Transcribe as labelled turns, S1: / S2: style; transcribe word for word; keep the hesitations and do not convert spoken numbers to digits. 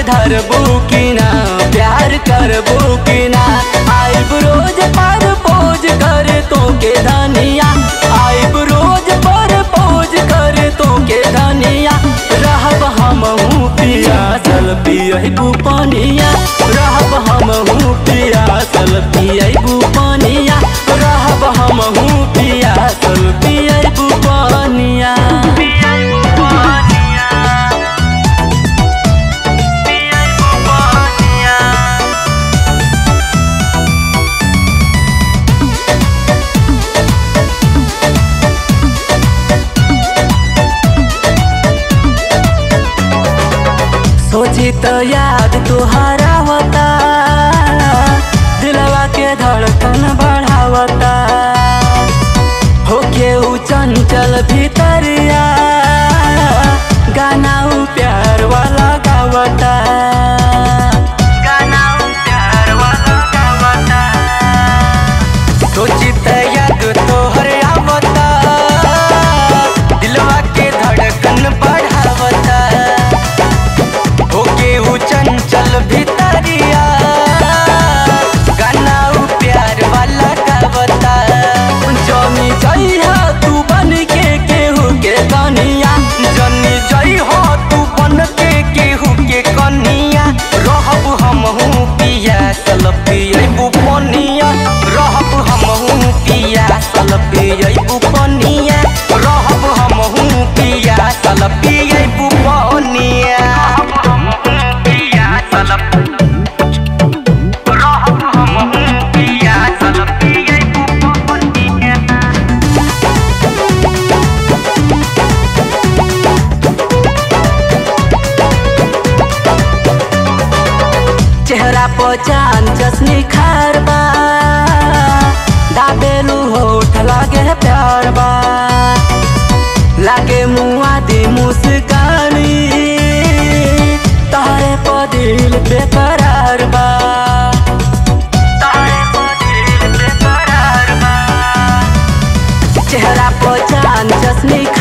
S1: धरबू की ना, प्यार करबू की ना। आइब रोज पर पोज करे तो के धनिया, आइब रोज पर पोज करे तो के धनिया। रहब हमहू पियासल पियबू पानिया, रहब हमहू पियासल पियबू पानिया, रहब हमहू पियासल पियबू पानिया। सोची तो याद तुहरा होता, दिलवा के धड़कन बढ़ावता। होके ऊ चंचल भीतरिया, गाना ऊ प्यार वाला गावता, गाना ऊ प्यार वाला गावता। सोची तो याद तोहरे आवता, दिलवा के धड़कन बढ़ावता। चंचल भीतरिया, गाना ऊ प्यार वाला गावता। जनी जइहा तू बन के केहू के कनिया, जनी जइहा तू बन के केहू के कनिया। रहब हमहू पियासल पियबू पानिया, रहब हमहू पियासल पियबू पानिया, रहब हमहू पियासल पियबू पानिया। चेहरा पर चांद जसनी खारबा, दाबेलू होठ लागे प्यार बा। लागे मुआ दी मुस्कानी, तहरे पर दिल बेकरार बा, तहरे पर दिल बेकरार बा। चेहरा पर चांद जसनी